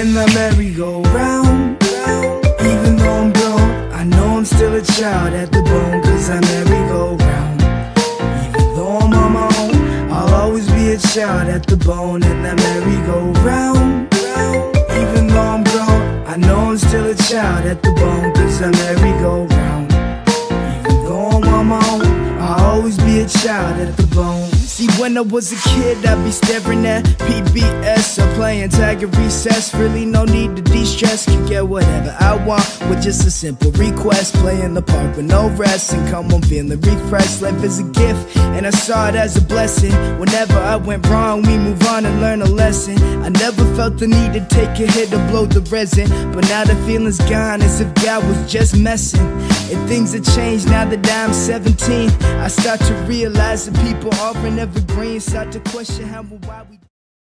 in the merry-go-round. Even though I'm grown, I know I'm still a child at the bone, 'cause I merry-go-round. Even though I'm on my own, I'll always be a child at the bone in the merry-go-round. Even though I'm grown, I know I'm still a child at the bone, 'cause I merry-go-round. Even though I'm on my own, I'll always be a child at the bone. See, when I was a kid, I'd be staring at PBS or playing tag at recess. Really no need to de-stress, can get whatever I want with just a simple request. Play in the park with no rest and come home feeling refreshed. Life is a gift and I saw it as a blessing. Whenever I went wrong, we move on and learn a lesson. I never felt the need to take a hit to blow the resin, but now the feeling's gone as if God was just messing. And things have changed now that I'm 17. I start to realize that people offering evergreen, start to question how or why we